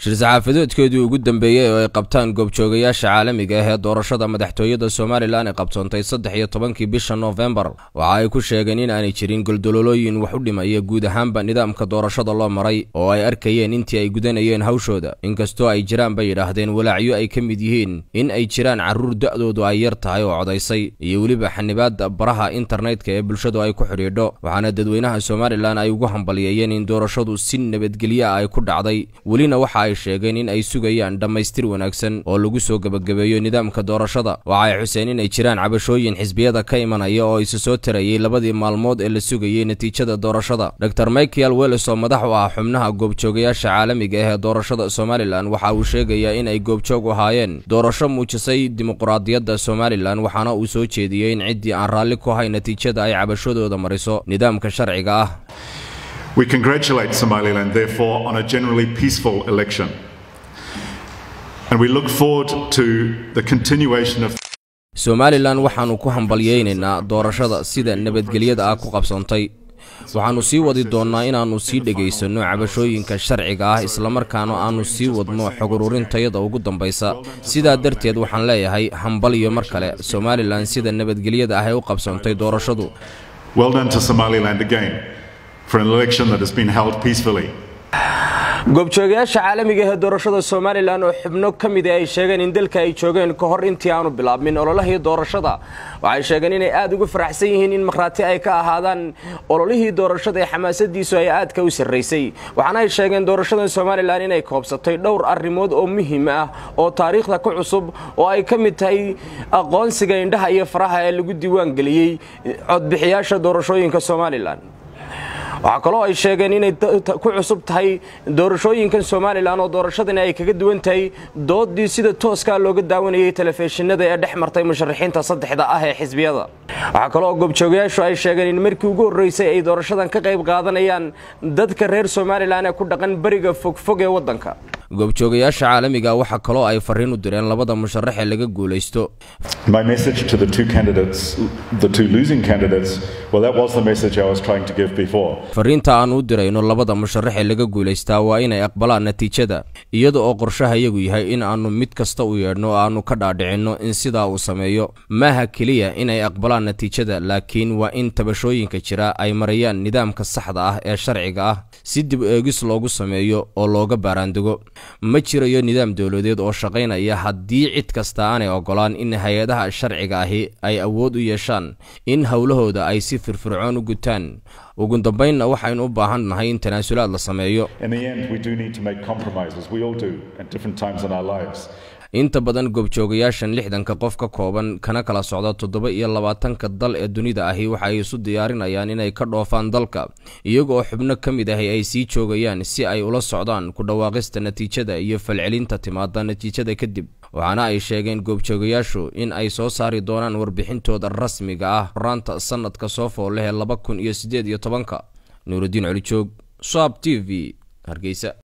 shir-saxaafadeedkeedii ugu dambeeyay oo ay qabtaan goobjoogayaasha caalamiga ah ee doorashada madaxtooyada Soomaaliland ay qabsoontay 13 bisha November waxa ay ku sheegeen in aanay jirin goldololooyin wax u dhimaya guud ahaanba nidaamka doorashada loo maray oo ay arkayeen intii ay gudanayeen hawshooda inkastoo ay jiraan bay yiraahdeen walaacyo ay ka mid yihiin in ay jiraan caruur da'doodu ay yar tahay oo codaysay iyo waliba xanibaad baraha internetka ee bulshadu ay ku xiriidho waxaana dadweynaha Soomaaliland ay ugu hambalyeeyeen in doorashadu si nabadgelyo ay ku dhacday walina waxa ay sheegeen in ay sugayaan dhamaystir wanaagsan oo lagu soo gabagabeeyo nidaamka doorashada waxa ay xuseen in ay jiraan cabashooyin xisbiyada ka imanaya oo isu soo tirayay labadii maalmood ee la sugayay natiijada doorashada Dr. Michael Wells oo madax u ah xubnaha goobjoogayaasha caalamiga ah ee doorashada Soomaaliland waxa uu sheegayaa in ay goobjoog u ahaayeen doorasho muujisay dimuqraadiyadda Soomaaliland waxaana uu soo jeediyay in cidii aan raalli ku ahayn natiijada ay cabashadooda mariso nidaamka sharciga ah. We congratulate Somaliland, therefore, on a generally peaceful election. And we look forward to the continuation of Somaliland waxaanu ku hambalyeeynaa doorashada sida nabadgelyada ah ku qabsoontay. waxaanu sii wadi doonaa inaanu sii dhageysano cabashooyinka sharciga ah isla markaana aanu sii wadno xog ururintayada ugu dambaysa sidaa darteed waxaan leeyahay hambaliyo mar kale Somaliland sida nabadgelyada ah ee u qabsoontay doorashadu. Well done to Somaliland again for an election that has been held peacefully. goobjoogayaasha caalamiga ah ee doorashada Soomaaliland oo xubno kamid ah ay sheegeen in dalka ay joogeen ka hor intii aanu bilaabmin ololihii doorashada waxay sheegeen in ay aad ugu faraxsan yihiin in markhaati ay ka ahaadaan ololihii doorashada ee xamaasadiisu ay aad ka u sareysay waxaana ay sheegeen doorashada Soomaaliland inay koobsatay dhowr arrimood oo muhiim ah oo taariikhda ku cusub oo ay kamid tahay aqoonsiga indhaha iyo faraha ee lagu diiwaan galiyay codbixiyaasha doorashooyinka Soomaaliland waxa kale oo ay sheegeen inay ku cusub tahay doorashooyinka Soomaaliland oo doorashadana ay kaga duwan tahay doodii sida tooska looga daawanayay telefishinada ee dhexmartay musharaxiinta saddexda ah ee xisbiyada waxa kale oo goobjoogayaashu ay sheegeen in markii ugu horeysay ay doorashadan ka qayb qaadanayaan dadka reer Soomaaliland ee ku dhaqan bariga fog ee wadanka goobjoogayaasha caalamiga waxa kale oo ay fariin u direen labada musharax ee laga guuleysto. My message to the two candidates, the two losing candidates, well that was the message I was trying to give before. fariinta aan u dirayno labada musharax ee laga guuleystaa waa inay aqbalaan natiijada iyada oo qorshaha iyagu yahay in aanu mid kasta u yeedhno oo aanu ka dhaadhicino in sidaa uu sameeyo maaha kaliya inay aqbalaan natiijada laakiin waa in tabashooyinka jira ay marayaan nidaamka saxda ah ee sharciga ah si dib eegis loogu sameeyo oo looga baaraandego ma jirayo nidaam dawladeed oo shaqeynaya haddii cid kasta aanay ogolaan in hay'adaha sharciga ahi ay awood u yeeshaan in hawlahooda ay si firfircoon u gutaan ugu dambeynna waxaynu u baahannahay in tanaasulaad la sameeyo. In the end we do need to make compromises, we all do at different times in our lives. inta badan goobjoogayaashan 60 qof ka kooban kana kala socda 27 dal ee dunida ahi waxa ay isu diyaarinayaan inay ka dhoofaan dalka iyagoo xubno kamid ah ay sii joogayaan si ay ula socdaan ku dhawaaqista natiijada iyo falcelinta timaada natiijada kadib waxaana ay sheegeen goobjoogayaashu in ay soo saari doonaan warbixintooda rasmiga ah raanta sanadka soo fooleh 2018 Nuruddin Cali Joog, SABC TV, Hargeysa.